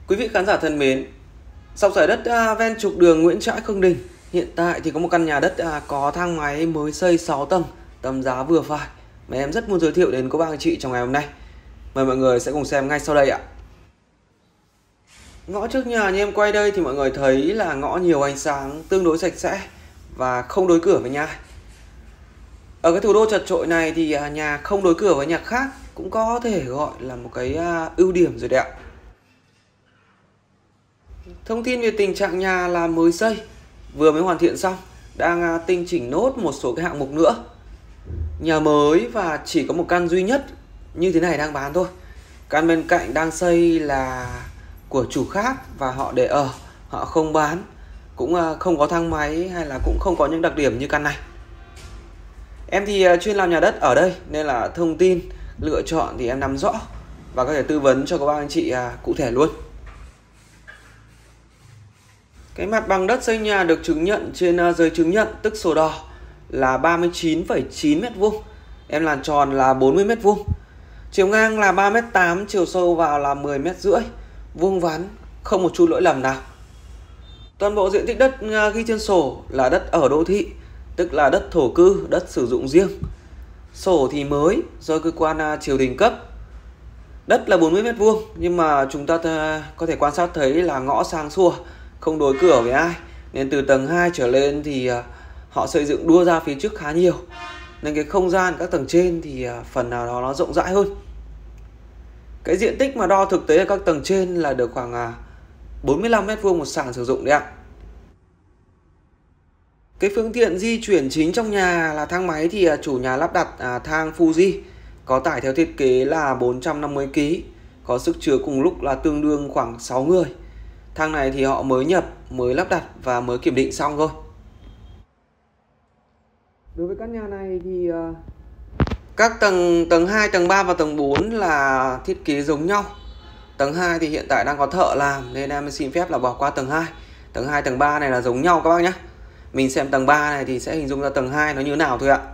Quý vị khán giả thân mến, dọc dải đất ven trục đường Nguyễn Trãi Khương Đình, hiện tại thì có một căn nhà đất có thang máy mới xây 6 tầng, tầm giá vừa phải mà em rất muốn giới thiệu đến các bác anh chị trong ngày hôm nay. Mời mọi người sẽ cùng xem ngay sau đây ạ. Ngõ trước nhà như em quay đây thì mọi người thấy là ngõ nhiều ánh sáng, tương đối sạch sẽ và không đối cửa với nhà. Ở cái thủ đô chật chội này thì nhà không đối cửa với nhà khác cũng có thể gọi là một cái ưu điểm rồi đấy ạ. Thông tin về tình trạng nhà là mới xây, vừa mới hoàn thiện xong, đang tinh chỉnh nốt một số cái hạng mục nữa. Nhà mới và chỉ có một căn duy nhất như thế này đang bán thôi. Căn bên cạnh đang xây là của chủ khác và họ để ở, họ không bán, cũng không có thang máy hay là cũng không có những đặc điểm như căn này. Em thì chuyên làm nhà đất ở đây nên là thông tin lựa chọn thì em nắm rõ và có thể tư vấn cho các bác anh chị cụ thể luôn. Cái mặt bằng đất xây nhà được chứng nhận trên giấy chứng nhận tức sổ đỏ là 39,9 m². Em làm tròn là 40 m². Chiều ngang là 3,8 m, chiều sâu vào là 10,5 m, vuông vắn, không một chút lỗi lầm nào. Toàn bộ diện tích đất ghi trên sổ là đất ở đô thị, tức là đất thổ cư, đất sử dụng riêng. Sổ thì mới do cơ quan triều đình cấp. Đất là 40 m² nhưng mà chúng ta có thể quan sát thấy là ngõ sáng sủa, không đối cửa với ai, nên từ tầng 2 trở lên thì họ xây dựng đua ra phía trước khá nhiều, nên cái không gian các tầng trên thì phần nào đó nó rộng rãi hơn. Cái diện tích mà đo thực tế ở các tầng trên là được khoảng 45 m² một sàn sử dụng đấy ạ. Cái phương tiện di chuyển chính trong nhà là thang máy thì chủ nhà lắp đặt thang Fuji, có tải theo thiết kế là 450 kg, có sức chứa cùng lúc là tương đương khoảng 6 người. Thang này thì họ mới nhập, mới lắp đặt và mới kiểm định xong thôi. Đối với căn nhà này thì các tầng 2, tầng 3 và tầng 4 là thiết kế giống nhau. Tầng 2 thì hiện tại đang có thợ làm nên em xin phép là bỏ qua tầng 2. Tầng 2, tầng 3 này là giống nhau các bác nhé. Mình xem tầng 3 này thì sẽ hình dung ra tầng 2 nó như thế nào thôi ạ.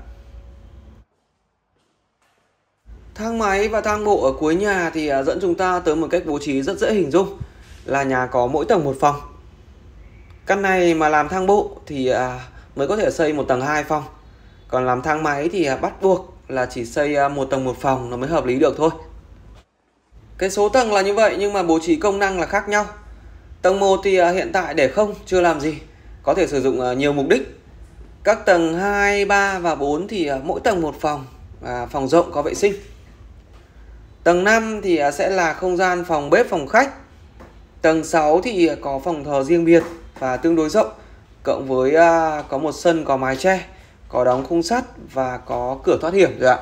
Thang máy và thang bộ ở cuối nhà thì dẫn chúng ta tới một cách bố trí rất dễ hình dung, là nhà có mỗi tầng một phòng. Căn này mà làm thang bộ thì mới có thể xây một tầng 2 phòng. Còn làm thang máy thì bắt buộc là chỉ xây một tầng một phòng nó mới hợp lý được thôi. Cái số tầng là như vậy nhưng mà bố trí công năng là khác nhau. Tầng 1 thì hiện tại để không, chưa làm gì, có thể sử dụng nhiều mục đích. Các tầng 2, 3 và 4 thì mỗi tầng một phòng, phòng rộng có vệ sinh. Tầng 5 thì sẽ là không gian phòng bếp, phòng khách. Tầng 6 thì có phòng thờ riêng biệt và tương đối rộng, cộng với có một sân có mái che, có đóng khung sắt và có cửa thoát hiểm rồi ạ.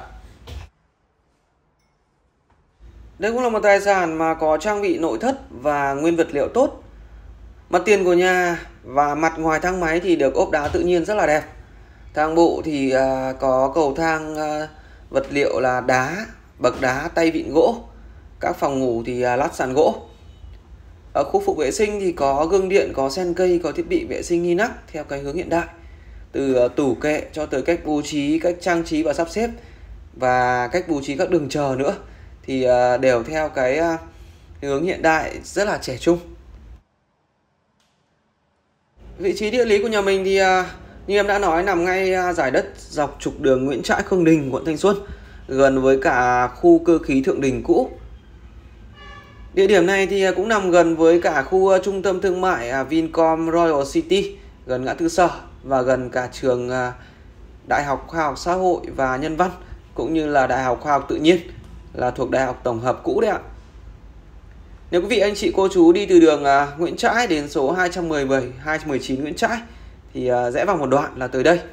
Đây cũng là một tài sản mà có trang bị nội thất và nguyên vật liệu tốt. Mặt tiền của nhà và mặt ngoài thang máy thì được ốp đá tự nhiên rất là đẹp. Thang bộ thì có cầu thang vật liệu là đá, bậc đá, tay vịn gỗ. Các phòng ngủ thì lát sàn gỗ. Ở khu phục vệ sinh thì có gương điện, có sen cây, có thiết bị vệ sinh nghi nắc theo cái hướng hiện đại. Từ tủ kệ cho tới cách bố trí, cách trang trí và sắp xếp và cách bố trí các đường chờ nữa thì đều theo cái hướng hiện đại rất là trẻ trung. Vị trí địa lý của nhà mình thì như em đã nói nằm ngay dải đất dọc trục đường Nguyễn Trãi Khương Đình, quận Thanh Xuân, gần với cả khu cơ khí Thượng Đình cũ. Địa điểm này thì cũng nằm gần với cả khu trung tâm thương mại Vincom Royal City, gần ngã tư Sở và gần cả trường Đại học Khoa học Xã hội và Nhân văn cũng như là Đại học Khoa học Tự nhiên, là thuộc Đại học Tổng hợp cũ đấy ạ. Nếu quý vị anh chị cô chú đi từ đường Nguyễn Trãi đến số 217, 219 Nguyễn Trãi thì rẽ vào một đoạn là tới đây.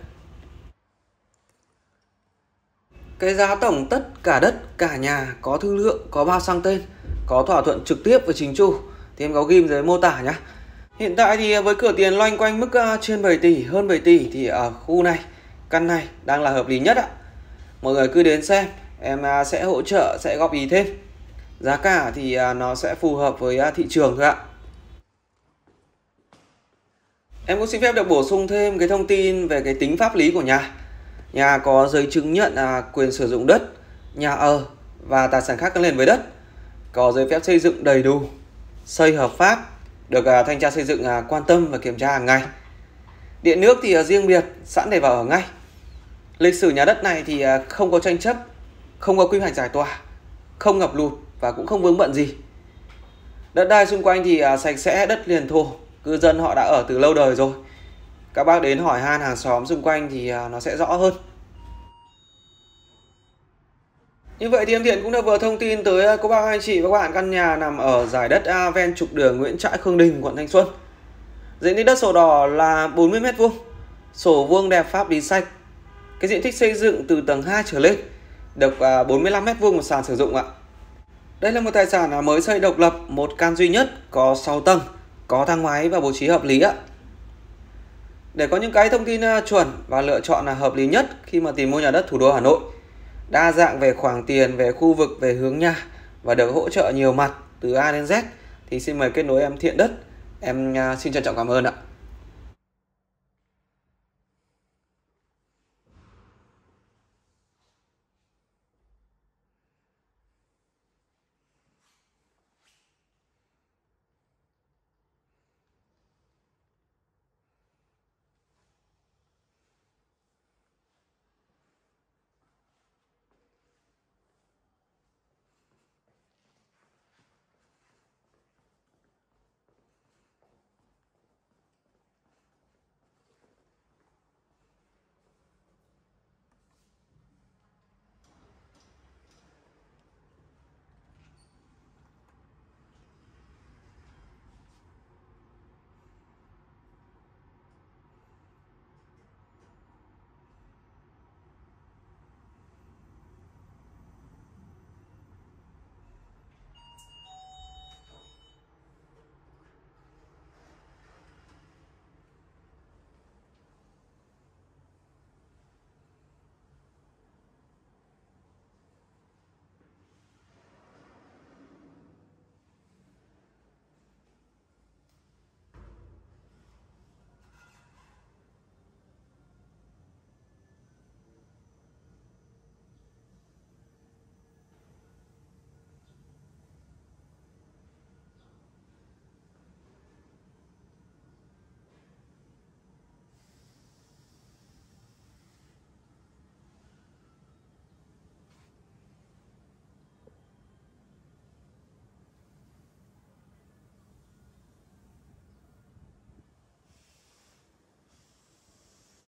Cái giá tổng tất cả đất, cả nhà có thương lượng, có bao sang tên, có thỏa thuận trực tiếp với chính chủ thì em có ghim dưới mô tả nhé. Hiện tại thì với cửa tiền loanh quanh mức trên 7 tỷ, hơn 7 tỷ thì ở khu này, căn này đang là hợp lý nhất ạ. Mọi người cứ đến xem, em sẽ hỗ trợ, sẽ góp ý thêm. Giá cả thì nó sẽ phù hợp với thị trường thôi ạ. Em cũng xin phép được bổ sung thêm cái thông tin về cái tính pháp lý của nhà. Nhà có giấy chứng nhận quyền sử dụng đất, nhà ở và tài sản khác gắn liền với đất. Có giấy phép xây dựng đầy đủ. xây hợp pháp, được thanh tra xây dựng quan tâm và kiểm tra hàng ngày. Điện nước thì riêng biệt, sẵn để vào ở ngay. Lịch sử nhà đất này thì không có tranh chấp, không có quy hoạch giải tỏa, không ngập lụt và cũng không vướng bận gì. Đất đai xung quanh thì sạch sẽ, đất liền thổ, cư dân họ đã ở từ lâu đời rồi. Các bác đến hỏi han hàng xóm xung quanh thì nó sẽ rõ hơn. Như vậy thì em Thiện cũng đã vừa thông tin tới cô bác anh chị và các bạn căn nhà nằm ở giải đất ven trục đường Nguyễn Trãi Khương Đình, quận Thanh Xuân. Diện tích đất sổ đỏ là 40 m², sổ vuông đẹp, pháp lý sạch. Cái diện tích xây dựng từ tầng 2 trở lên, được 45 m² một sàn sử dụng ạ. Đây là một tài sản mới xây độc lập, một căn duy nhất, có 6 tầng, có thang máy và bố trí hợp lý ạ. Để có những cái thông tin chuẩn và lựa chọn là hợp lý nhất khi mà tìm mua nhà đất thủ đô Hà Nội, đa dạng về khoản tiền, về khu vực, về hướng nhà và được hỗ trợ nhiều mặt từ A đến Z, thì xin mời kết nối em Thiện Đất. Em xin trân trọng cảm ơn ạ.